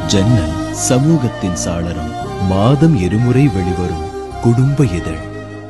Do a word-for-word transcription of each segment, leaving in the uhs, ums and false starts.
ஜன்னல் சமூகத்தின் சாளரம். மாதம் இருமுறை வெளிவரும் குடும்ப இதழ்.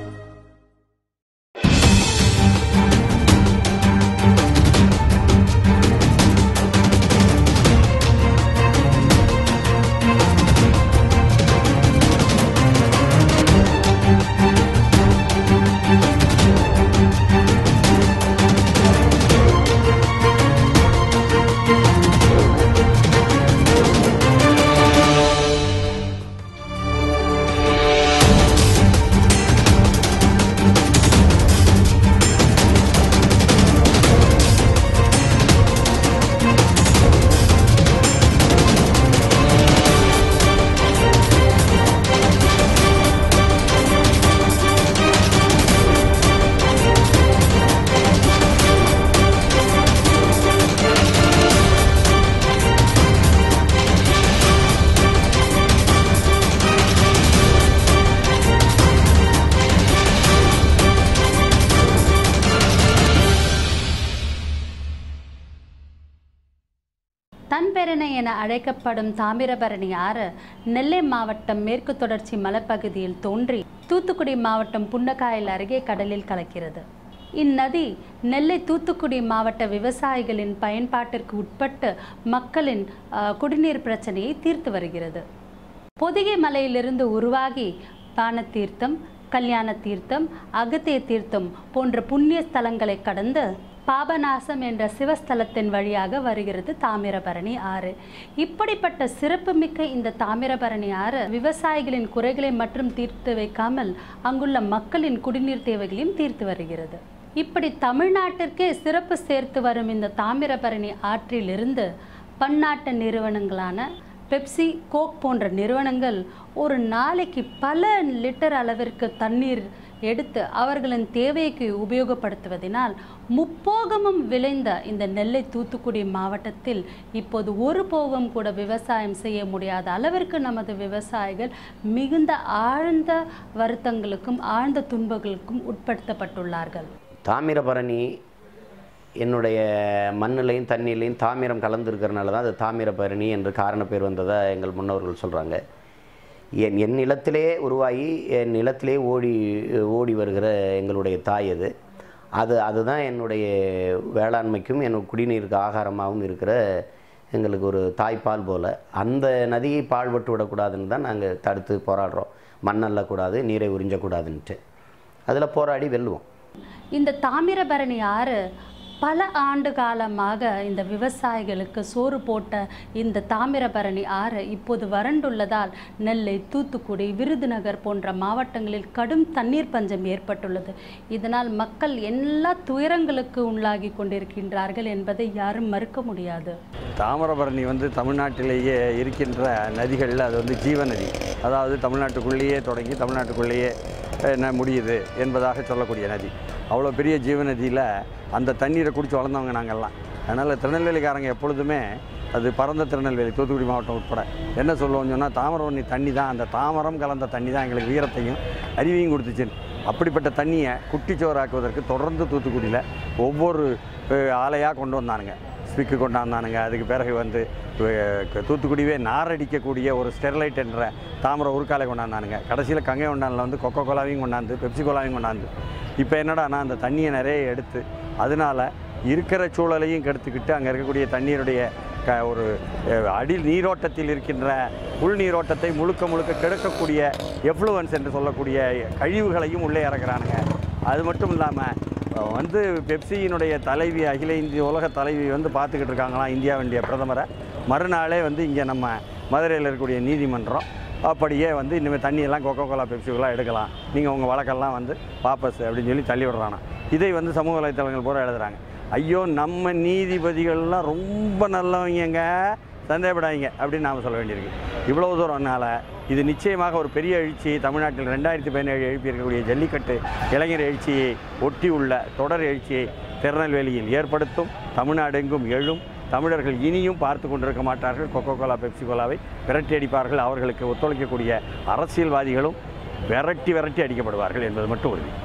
தன்பெருணை என அழைக்கப்படும் தாமிரபரணி ஆறு நெல்லை மாவட்டம் மேற்கு தொடர்ச்சி மலைப்பகுதியில் தோன்றி தூத்துக்குடி மாவட்டம் புன்னக்காயல் அருகே கடலில் கலக்கிறது. இந்நதி நெல்லை தூத்துக்குடி மாவட்ட விவசாயிகளின் பயன்பாட்டிற்கு உட்பட்டு மக்களின் குடிநீர் பிரச்சனையை தீர்த்து வருகிறது. பொதிகை மலையிலிருந்து உருவாகி பானத்தீர்த்தம், கல்யாண தீர்த்தம், அகத்திய தீர்த்தம் போன்ற புண்ணிய ஸ்தலங்களை கடந்து பாபநாசம் என்ற சிவஸ்தலத்தின் வழியாக வருகிறது தாமிரபரணி ஆறு. இப்படிப்பட்ட சிறப்புமிக்க இந்த தாமிரபரணி ஆறு விவசாயிகளின் குறைகளை மட்டும் தீர்த்து வைக்காமல் அங்குள்ள மக்களின் குடிநீர் தேவைகளையும் தீர்த்து வருகிறது. இப்படி தமிழ்நாட்டிற்கே சிறப்பு சேர்த்து வரும் இந்த தாமிரபரணி ஆற்றிலிருந்து பன்னாட்டு நிறுவனங்களான பெப்சி, கோக் போன்ற நிறுவனங்கள் ஒரு நாளைக்கு பல லிட்டர் அளவிற்கு தண்ணீர் எடுத்து அவர்களின் தேவைக்கு உபயோகப்படுத்துவதனால் முப்போகமும் விளைந்த இந்த நெல்லை தூத்துக்குடி மாவட்டத்தில் இப்போது ஒரு போகம் கூட விவசாயம் செய்ய முடியாத அளவிற்கு நமது விவசாயிகள் மிகுந்த ஆழ்ந்த வருத்தங்களுக்கும் ஆழ்ந்த துன்பங்களுக்கும் உட்படுத்தப்பட்டுள்ளார்கள். தாமிரபரணி என்னுடைய மண்ணிலையும் தண்ணிலையும் தாமிரம் கலந்துருக்கிறனால தான் அது தாமிரபரணி என்று காரண பேர் வந்ததாக எங்கள் முன்னோர்கள் சொல்கிறாங்க. என் என் நிலத்திலே உருவாகி என் நிலத்திலே ஓடி ஓடி வருகிற எங்களுடைய தாய் அது அது அதுதான் என்னுடைய வேளாண்மைக்கும் என் குடிநீருக்கு ஆகாரமாகவும் இருக்கிற எங்களுக்கு ஒரு தாய்ப்பால் போல். அந்த நதியை பாழ்பட்டு விடக்கூடாதுன்னு தான் நாங்கள் தடுத்து போராடுறோம். மண்ணல்லக்கூடாது, நீரை உறிஞ்சக்கூடாதுன்ட்டு அதில் போராடி வெல்லுவோம். இந்த தாமிரபரணி ஆறு பல ஆண்டு காலமாக இந்த விவசாயிகளுக்கு சோறு போட்ட இந்த தாமிரபரணி ஆறு இப்போது வறண்டுள்ளதால் நெல்லை, தூத்துக்குடி, விருதுநகர் போன்ற மாவட்டங்களில் கடும் தண்ணீர் பஞ்சம் ஏற்பட்டுள்ளது. இதனால் மக்கள் எல்லா துயரங்களுக்கு உள்ளாகி கொண்டிருக்கின்றார்கள் என்பதை யாரும் மறுக்க முடியாது. தாமிரபரணி வந்து தமிழ்நாட்டிலேயே இருக்கின்ற நதிகளில் அது வந்து ஜீவநதி. அதாவது தமிழ்நாட்டுக்குள்ளேயே தொடங்கி தமிழ்நாட்டுக்குள்ளேயே என்ன முடியுது என்பதாக சொல்லக்கூடிய நதி. அவ்வளோ பெரிய ஜீவநதியில் அந்த தண்ணீரை குடித்து வளர்ந்தவங்க நாங்கள்லாம். அதனால் திருநெல்வேலிக்காரங்க எப்பொழுதுமே அது பரந்த திருநெல்வேலி, தூத்துக்குடி மாவட்டம் உட்பட என்ன சொல்லுவோம்னு சொன்னால் தாமிரபரணி தண்ணி தான், அந்த தாமரம் கலந்த தண்ணி தான் எங்களுக்கு வீரத்தையும் அறிவையும் கொடுத்துச்சுன்னு. அப்படிப்பட்ட தண்ணியை குட்டிச்சோறாக்குவதற்கு தொடர்ந்து தூத்துக்குடியில் ஒவ்வொரு ஆலையாக கொண்டு வந்தானுங்க. ஸ்பிக்கு கொண்டாந்தானுங்க. அதுக்கு பிறகு வந்து தூத்துக்குடியே நாரடிக்கக்கூடிய ஒரு ஸ்டெர்லைட் என்ற தாமிர உருக்காலை கொண்டாந்தானுங்க. கடைசியில் கங்கை கொண்டானில் வந்து கொக்கோ கோலாவையும் கொண்டாந்து, பெப்சி கோலாவையும் கொண்டாந்து. இப்போ என்னடானா அந்த தண்ணியை நிறைய எடுத்து அதனால் இருக்கிற சூழலையும் கெடுத்துக்கிட்டு அங்கே இருக்கக்கூடிய தண்ணீருடைய க ஒரு அடி நீரோட்டத்தில் இருக்கின்ற உள் நீரோட்டத்தை முழுக்க முழுக்க கெடுக்கக்கூடிய எஃப்ளூவன்ஸ் என்று சொல்லக்கூடிய கழிவுகளையும் உள்ளே இறக்குறானுங்க. அது மட்டும் இல்லாமல் வந்து பெப்சியினுடைய தலைவி, அகில இந்திய உலக தலைவி வந்து பார்த்துக்கிட்டு இருக்காங்களாம் இந்தியாவுடைய பிரதமரை. மறுநாளே வந்து இங்கே நம்ம மதுரையில் இருக்கக்கூடிய நீதிமன்றம் அப்படியே வந்து இனிமேல் தண்ணியெல்லாம் கொக்கோ கோலா, பெப்சிகளாக எடுக்கலாம், நீங்கள் உங்கள் வழக்கெல்லாம் வந்து வாபஸ் அப்படின்னு சொல்லி தள்ளி விடுறானா. இதை வந்து சமூக வலைத்தளங்கள் பூரா எழுதுகிறாங்க. ஐயோ நம்ம நீதிபதிகள்லாம் ரொம்ப நல்லவங்க, சந்தேகப்படாதீங்க அப்படின்னு நாம் சொல்ல வேண்டியிருக்கு. இவ்வளோ தூரம்னால இது நிச்சயமாக ஒரு பெரிய எழுச்சியை தமிழ்நாட்டில் ரெண்டாயிரத்தி பதினேழு எழுப்பி இருக்கக்கூடிய ஜல்லிக்கட்டு இளைஞர் எழுச்சியை ஒட்டி உள்ள தொடர் எழுச்சியை திருநெல்வேலியில் ஏற்படுத்தும். தமிழ்நாடு எங்கும் எழும். தமிழர்கள் இனியும் பார்த்து கொண்டிருக்க மாட்டார்கள். கொக்கோ கோலா, பெப்சி கோலாவை விரட்டி அடிப்பார்கள். அவர்களுக்கு ஒத்துழைக்கக்கூடிய அரசியல்வாதிகளும் விரட்டி விரட்டி அடிக்கப்படுவார்கள் என்பது மட்டும் உறுதி.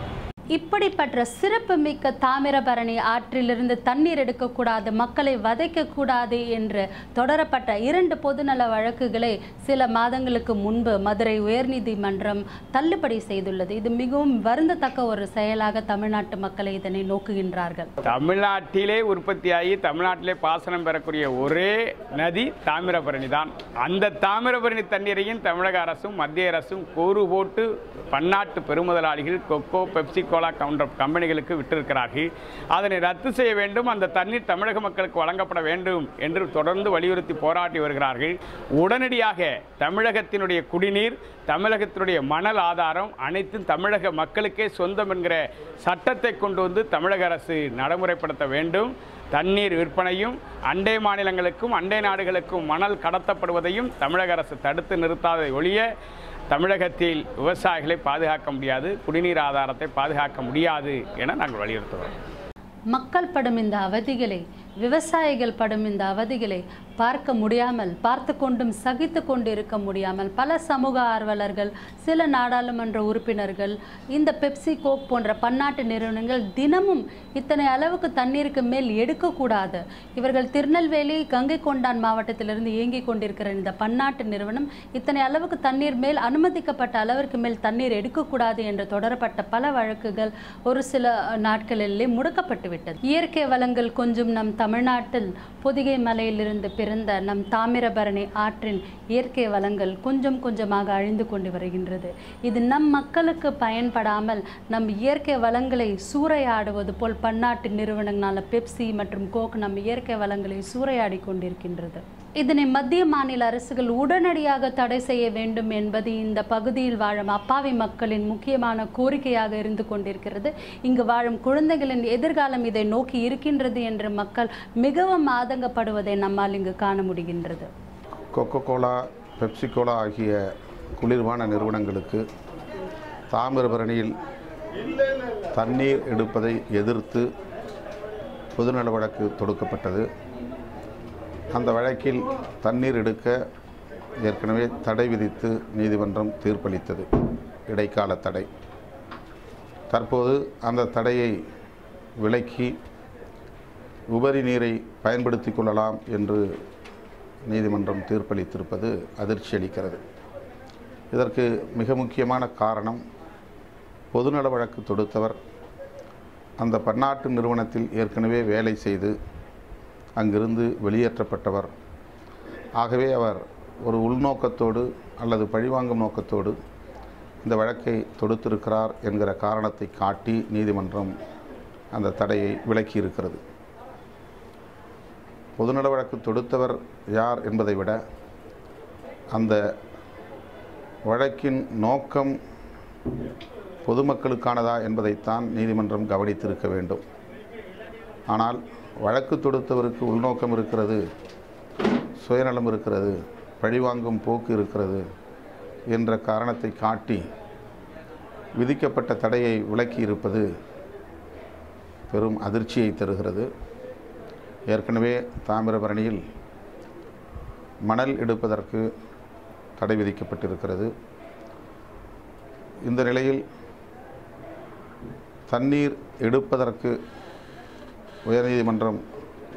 இப்படிப்பட்ட சிறப்பு மிக்க தாமிரபரணி ஆற்றிலிருந்து தண்ணீர் எடுக்கக்கூடாது, மக்களை வதைக்கக்கூடாது என்று தொடரப்பட்ட இரண்டு பொதுநல வழக்குகளை சில மாதங்களுக்கு முன்பு மதுரை உயர்நீதிமன்றம் தள்ளுபடி செய்துள்ளது. இது மிகவும் வருந்தத்தக்க ஒரு செயலாக தமிழ்நாட்டு மக்களை இதனை நோக்குகின்றார்கள். தமிழ்நாட்டிலே உற்பத்தியாகி தமிழ்நாட்டிலே பாசனம் பெறக்கூடிய ஒரே நதி தாமிரபரணி தான். அந்த தாமிரபரணி தண்ணீரையும் தமிழக அரசும் மத்திய அரசும் கூறு போட்டு பன்னாட்டு பெருமுதலாளிகள் கொக்கோ, பெப்சி கோலா கவுண்டர் கம்பெனிகளுக்கு விட்டிருக்கிறார்கள். அதனை ரத்து செய்ய வேண்டும், அந்த தண்ணீர் தமிழக மக்களுக்கு வழங்கப்பட வேண்டும் என்று தொடர்ந்து வலியுறுத்தி போராட்டி வருகிறார்கள். உடனடியாக தமிழகத்தினுடைய குடிநீர், தமிழகத்தினுடைய மணல் ஆதாரம் அனைத்தும் தமிழக மக்களுக்கே சொந்தம் என்கிற சட்டத்தை கொண்டு வந்து தமிழக அரசு நடைமுறைப்படுத்த வேண்டும். தண்ணீர் விற்பனையும் அண்டை மாநிலங்களுக்கும் அண்டை நாடுகளுக்கும் மணல் கடத்தப்படுவதையும் தமிழக அரசு தடுத்து நிறுத்தாத ஒழிய தமிழகத்தில் விவசாயிகளை பாதுகாக்க முடியாது, குடிநீர் ஆதாரத்தை பாதுகாக்க முடியாது என நாங்கள் வலியுறுத்துகிறோம். மக்கள் படும் இந்த அவதிகளை, விவசாயிகள் படும் இந்த அவதிகளை பார்க்க முடியாமல், பார்த்து கொண்டும் சகித்து கொண்டு இருக்க முடியாமல் பல சமூக ஆர்வலர்கள், சில நாடாளுமன்ற உறுப்பினர்கள், இந்த பெப்சி, கோக் போன்ற பன்னாட்டு நிறுவனங்கள் தினமும் இத்தனை அளவுக்கு தண்ணீருக்கு மேல் எடுக்கக்கூடாது, இவர்கள் திருநெல்வேலி, கங்கை கொண்டான் மாவட்டத்திலிருந்து இயங்கி கொண்டிருக்கிற இந்த பன்னாட்டு நிறுவனம் இத்தனை அளவுக்கு தண்ணீர் மேல் அனுமதிக்கப்பட்ட அளவிற்கு மேல் தண்ணீர் எடுக்கக்கூடாது என்று தொடரப்பட்ட பல வழக்குகள் ஒரு சில நாட்களிலே முடக்கப்பட்டு விட்டது. இயற்கை வளங்கள் கொஞ்சம் நம் தமிழ்நாட்டில் பொதிகை மலையிலிருந்து பிறந்த நம் தாமிரபரணி ஆற்றின் இயற்கை வளங்கள் கொஞ்சம் கொஞ்சமாக அழிந்து கொண்டு வருகின்றது. இது நம் மக்களுக்கு பயன்படாமல் நம் இயற்கை வளங்களை சூறையாடுவது போல் பன்னாட்டு நிறுவனங்களான பெப்சி மற்றும் கோக் நம் இயற்கை வளங்களை சூறையாடி கொண்டிருக்கின்றது. இதனை மத்திய மாநில அரசுகள் உடனடியாக தடை செய்ய வேண்டும் என்பது இந்த பகுதியில் வாழும் அப்பாவி மக்களின் முக்கியமான கோரிக்கையாக இருந்து கொண்டிருக்கிறது. இங்கு வாழும் குழந்தைகளின் எதிர்காலம் இதை நோக்கி இருக்கின்றது என்று மக்கள் மிகவும் ஆதங்கப்படுவதை நம்மால் இங்கு காண முடிகின்றது. கொக்கோ கோலா, பெப்சி கோலா ஆகிய குளிர்பான நிறுவனங்களுக்கு தாமிரபரணியில் தண்ணீர் எடுப்பதை எதிர்த்து பொதுநல வழக்கு தொடுக்கப்பட்டது. அந்த வழக்கில் தண்ணீர் எடுக்க ஏற்கனவே தடை விதித்து நீதிமன்றம் தீர்ப்பளித்தது, இடைக்கால தடை. தற்போது அந்த தடையை விலக்கி உபரி நீரை பயன்படுத்தி கொள்ளலாம் என்று நீதிமன்றம் தீர்ப்பளித்திருப்பது அதிர்ச்சி அளிக்கிறது. இதற்கு மிக முக்கியமான காரணம், பொதுநல வழக்கு தொடுத்தவர் அந்த பன்னாட்டு நிறுவனத்தில் ஏற்கனவே வேலை செய்து அங்கிருந்து வெளியேற்றப்பட்டவர். ஆகவே அவர் ஒரு உள்நோக்கத்தோடு அல்லது பழிவாங்கும் நோக்கத்தோடு இந்த வழக்கை தொடுத்திருக்கிறார் என்கிற காரணத்தை காட்டி நீதிமன்றம் அந்த தடையை விலக்கியிருக்கிறது. பொதுநல வழக்கு தொடுத்தவர் யார் என்பதை விட அந்த வழக்கின் நோக்கம் பொதுமக்களுக்கானதா என்பதைத்தான் நீதிமன்றம் கவனித்திருக்க வேண்டும். ஆனால் வழக்கு தொடுத்தவருக்கு உள்நோக்கம் இருக்கிறது, சுயநலம் இருக்கிறது, பழிவாங்கும் போக்கு இருக்கிறது என்ற காரணத்தை காட்டி விதிக்கப்பட்ட தடையை விலக்கி இருப்பது பெரும் அதிர்ச்சியை தருகிறது. ஏற்கனவே தாமிரபரணியில் மணல் எடுப்பதற்கு தடை விதிக்கப்பட்டிருக்கிறது. இந்த நிலையில் தண்ணீர் எடுப்பதற்கு உயர்நீதிமன்றம்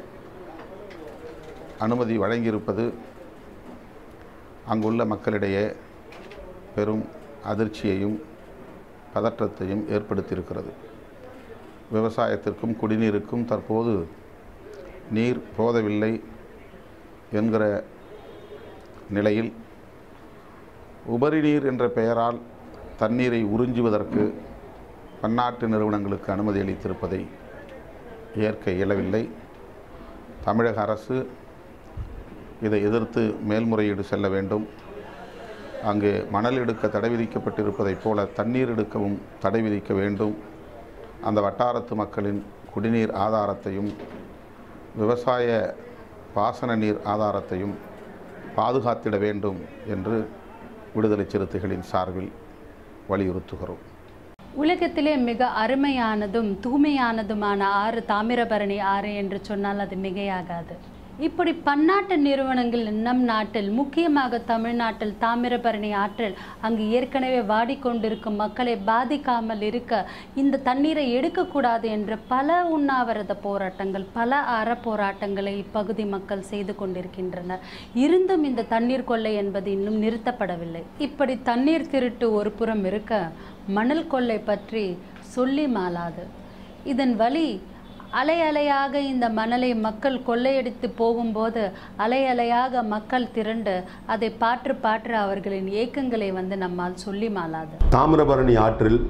அனுமதி வழங்கியிருப்பது அங்குள்ள மக்களிடையே பெரும் அதிர்ச்சியையும் பதற்றத்தையும் ஏற்படுத்தியிருக்கிறது. விவசாயத்திற்கும் குடிநீருக்கும் தற்போது நீர் போதவில்லை என்கிற நிலையில் உபரி நீர் என்ற பெயரால் தண்ணீரை உறிஞ்சுவதற்கு பன்னாட்டு நிறுவனங்களுக்கு அனுமதி அளித்திருப்பதை ஏற்க இயலவில்லை. தமிழக அரசு இதை எதிர்த்து மேல்முறையீடு செல்ல வேண்டும். அங்கு மணல் எடுக்க தடை விதிக்கப்பட்டிருப்பதைப் போல தண்ணீர் எடுக்கவும் தடை விதிக்க வேண்டும். அந்த வட்டாரத்து மக்களின் குடிநீர் ஆதாரத்தையும் விவசாய பாசன நீர் ஆதாரத்தையும் பாதுகாத்திட வேண்டும் என்று விடுதலை சிறுத்தைகளின் சார்பில் வலியுறுத்துகிறோம். உலகத்திலே மிக அருமையானதும் தூய்மையானதுமான ஆறு தாமிரபரணி ஆறு என்று சொன்னால் அது மிகையாகாது. இப்படி பன்னாட்டு நிறுவனங்கள் நம் நாட்டில், முக்கியமாக தமிழ்நாட்டில் தாமிரபரணி ஆற்றில் அங்கு ஏற்கனவே வாடிக்கொண்டிருக்கும் மக்களை பாதிக்காமல் இருக்க இந்த தண்ணீரை எடுக்கக்கூடாது என்ற பல உண்ணாவிரத போராட்டங்கள், பல அற போராட்டங்களை இப்பகுதி மக்கள் செய்து கொண்டிருக்கின்றனர். இருந்தும் இந்த தண்ணீர் கொள்ளை என்பது இன்னும் நிறுத்தப்படவில்லை. இப்படி தண்ணீர் திருட்டு ஒரு புறம் இருக்க, மணல் கொள்ளை பற்றி சொல்லி மாளாது. இதன் வழி அலை அலையாக இந்த மணலை மக்கள் கொள்ளையடித்து போகும்போது அலை அலையாக மக்கள் திரண்டு அதை பாற்று பாற்று அவர்களின் ஏக்கங்களை வந்து நம்மால் சொல்லி மாளாது. தாமிரபரணி ஆற்றில்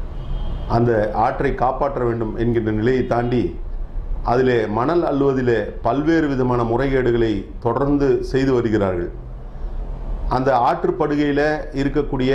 அந்த ஆற்றை காப்பாற்ற வேண்டும் என்கின்ற நிலையை தாண்டி அதிலே மணல் அள்ளுவதிலே பல்வேறு விதமான முறைகேடுகளை தொடர்ந்து செய்து வருகிறார்கள். அந்த ஆற்றுப்படுகையில் இருக்கக்கூடிய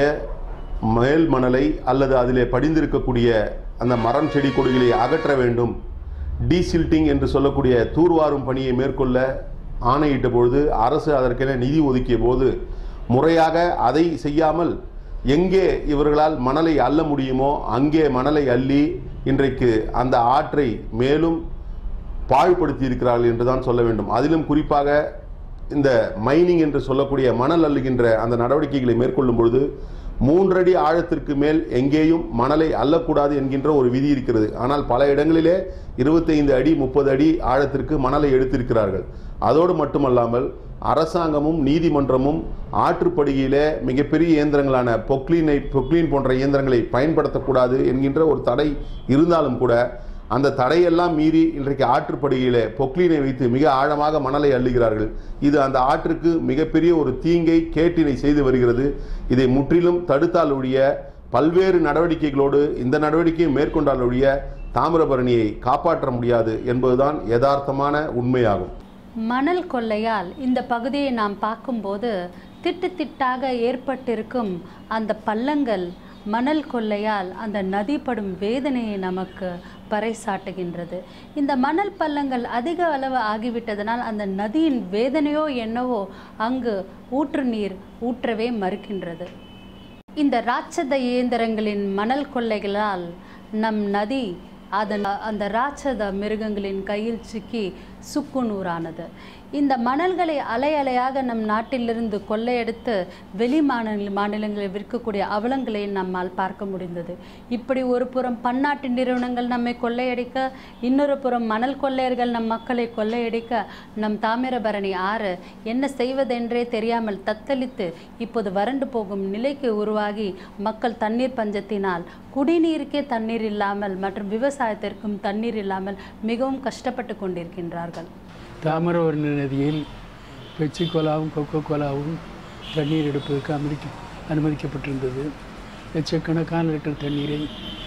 மேல் மணலை அல்லது அதிலே படிந்திருக்கக்கூடிய அந்த மரம் செடி கொடிகளை அகற்ற வேண்டும், டீசில்ட்டிங் என்று சொல்லக்கூடிய தூர்வாரும் பணியை மேற்கொள்ள ஆணையிட்ட பொழுது, அரசு அதற்கென நிதி ஒதுக்கிய போது முறையாக அதை செய்யாமல் எங்கே இவர்களால் மணலை அள்ள முடியுமோ அங்கே மணலை அள்ளி இன்றைக்கு அந்த ஆற்றை மேலும் பாழ்படுத்தி இருக்கிறார்கள் என்று தான் சொல்ல வேண்டும். அதிலும் குறிப்பாக இந்த மைனிங் என்று சொல்லக்கூடிய மணல் அள்ளுகின்ற அந்த நடவடிக்கைகளை மேற்கொள்ளும் பொழுது மூன்றடி ஆழத்திற்கு மேல் எங்கேயும் மணலை அள்ளக்கூடாது என்கின்ற ஒரு விதி இருக்கிறது. ஆனால் பல இடங்களிலே இருபத்தைந்து அடி முப்பது அடி ஆழத்திற்கு மணலை எடுத்திருக்கிறார்கள். அதோடு மட்டுமல்லாமல் அரசாங்கமும் நீதிமன்றமும் ஆற்றுப்படுகையிலே மிகப்பெரிய இயந்திரங்களான பொக்லீனை பொக்லீன் போன்ற இயந்திரங்களை பயன்படுத்தக்கூடாது என்கின்ற ஒரு தடை இருந்தாலும் கூட அந்த தடையெல்லாம் மீறி இன்றைக்கு ஆற்றுப்படுகையிலே பொக்லீனை வைத்து மிக ஆழமாக மணலை அள்ளுகிறார்கள். இது அந்த ஆற்றுக்கு மிகப்பெரிய ஒரு தீங்கை, கேட்டினை செய்து வருகிறது. இதை முற்றிலும் தடுத்தால் ஒழிய, பல்வேறு நடவடிக்கைகளோடு இந்த நடவடிக்கையை மேற்கொண்டால் ஒழிய தாமிரபரணியை காப்பாற்ற முடியாது என்பதுதான் யதார்த்தமான உண்மையாகும். மணல் கொள்ளையால் இந்த பகுதியை நாம் பார்க்கும்போது திட்டு திட்டாக ஏற்பட்டிருக்கும் அந்த பள்ளங்கள் மணல் கொள்ளையால் அந்த நதி படும் வேதனையை நமக்கு பறைசாட்டுகின்றது. இந்த மணல் பள்ளங்கள் அதிக அளவு ஆகிவிட்டதனால் அந்த நதியின் வேதனையோ என்னவோ அங்கு ஊற்று நீர் ஊற்றவே மறுக்கின்றது. இந்த ராட்சத இயந்திரங்களின் மணல் கொள்ளைகளால் நம் நதி அதன் அந்த ராட்சத மிருகங்களின் கையில் சிக்கி சுக்குநூறானது. இந்த மணல்களை அலை அலையாக நம் நாட்டிலிருந்து கொள்ளையடித்து வெளி மாநில மாநிலங்களில் விற்கக்கூடிய அவலங்களை நம்மால் பார்க்க முடிந்தது. இப்படி ஒரு புறம் பன்னாட்டு நிறுவனங்கள் நம்மை கொள்ளையடிக்க, இன்னொரு புறம் மணல் கொள்ளையர்கள் நம் மக்களை கொள்ளையடிக்க, நம் தாமிரபரணி ஆறு என்ன செய்வதென்றே தெரியாமல் தத்தளித்து இப்போது வறண்டு போகும் நிலைக்கு உருவாகி மக்கள் தண்ணீர் பஞ்சத்தினால், குடிநீருக்கே தண்ணீர் இல்லாமல் மற்றும் விவசாயத்திற்கும் தண்ணீர் இல்லாமல் மிகவும் கஷ்டப்பட்டு கொண்டிருக்கின்றார்கள். தாமிரபரணி நதியில் பெப்சி கோலாவும் கொக்கோ கோலாவும் தண்ணீர் எடுப்பதற்கு அனுமதிக்க அனுமதிக்கப்பட்டிருந்தது. லட்சக்கணக்கான லிட்டர் தண்ணீரை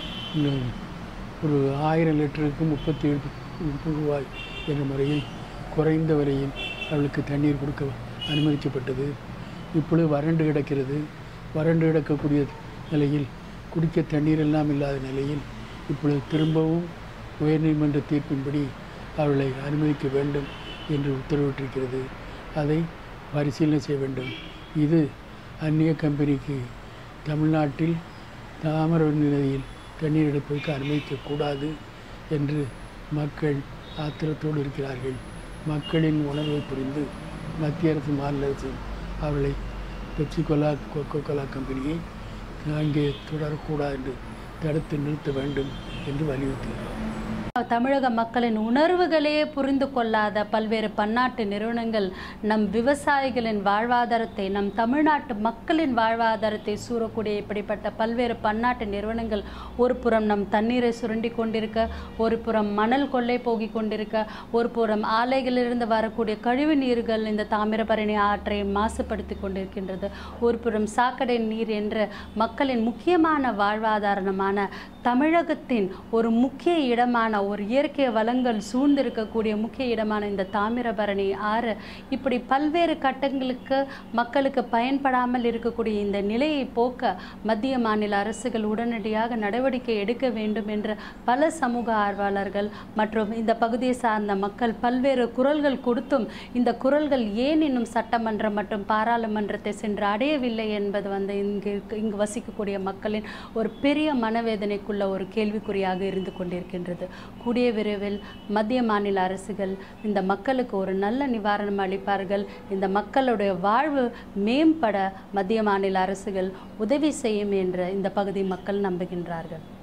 ஒரு ஆயிரம் லிட்டருக்கு முப்பத்தி ஏழு ரூபாய் என்ற முறையில் குறைந்த விலையில் அவளுக்கு தண்ணீர் கொடுக்க அனுமதிக்கப்பட்டது. இப்பொழுது வறண்டு கிடக்கிறது. வறண்டு கிடக்கக்கூடிய நிலையில் குடிக்க தண்ணீர் எல்லாம் இல்லாத நிலையில் இப்பொழுது திரும்பவும் உயர்நீதிமன்ற தீர்ப்பின்படி அவர்களை அனுமதிக்க வேண்டும் என்று உத்தரவிட்டிருக்கிறது. அதை பரிசீலனை செய்ய வேண்டும். இது அந்நிய கம்பெனிக்கு தமிழ்நாட்டில் தாமிரபரணி நதியில் தண்ணீர் எடுப்பதற்கு அனுமதிக்கக்கூடாது என்று மக்கள் ஆத்திரத்தோடு இருக்கிறார்கள். மக்களின் உணர்வை புரிந்து மத்திய அரசு, மாநில அரசு அவர்களை பெப்சி கோலா, கொக்கோ கோலா கம்பெனியை அங்கே தொடரக்கூடாது என்று தடுத்து நிறுத்த வேண்டும் என்று வலியுறுத்துகிறார். தமிழக மக்களின் உணர்வுகளையே புரிந்து கொள்ளாத பல்வேறு பன்னாட்டு நிறுவனங்கள் நம் விவசாயிகளின் வாழ்வாதாரத்தை, நம் தமிழ்நாட்டு மக்களின் வாழ்வாதாரத்தை சூறக்கூடிய இப்படிப்பட்ட பல்வேறு பன்னாட்டு நிறுவனங்கள் ஒரு புறம் நம் தண்ணீரை சுரண்டி கொண்டிருக்க, ஒரு புறம் மணல் கொள்ளை போகி கொண்டிருக்க, ஒரு புறம் ஆலைகளிலிருந்து வரக்கூடிய கழிவு நீர்கள் இந்த தாமிரபரணி ஆற்றை மாசுபடுத்தி கொண்டிருக்கின்றது. ஒரு புறம் சாக்கடை நீர் என்ற மக்களின் முக்கியமான வாழ்வாதாரமான தமிழகத்தின் ஒரு முக்கிய இடமான, ஒரு இயற்கை வளங்கள் சூழ்ந்திருக்கக்கூடிய முக்கிய இடமான இந்த தாமிரபரணி ஆறு இப்படி பல்வேறு கட்டங்களுக்கு மக்களுக்கு பயன்படாமல் இருக்கக்கூடிய இந்த நிலையை போக்க மத்திய மாநில அரசுகள் உடனடியாக நடவடிக்கை எடுக்க வேண்டும் என்று பல சமூக ஆர்வலர்கள் மற்றும் இந்த பகுதியை சார்ந்த மக்கள் பல்வேறு குரல்கள் கொடுத்தும் இந்த குரல்கள் ஏன் இன்னும் சட்டமன்றம் மற்றும் பாராளுமன்றத்தை சென்று அடையவில்லை என்பது வந்து இங்கு இங்கு வசிக்கக்கூடிய மக்களின் ஒரு பெரிய மனவேதனைக்குள்ள ஒரு கேள்விக்குறியாக இருந்து கொண்டிருக்கின்றது. கூடிய விரைவில் மத்திய மாநில அரசுகள் இந்த மக்களுக்கு ஒரு நல்ல நிவாரணம் அளிப்பார்கள். இந்த மக்களுடைய வாழ்வு மேம்பட மத்திய மாநில அரசுகள் உதவி செய்யும் என்று இந்த பகுதி மக்கள் நம்புகின்றார்கள்.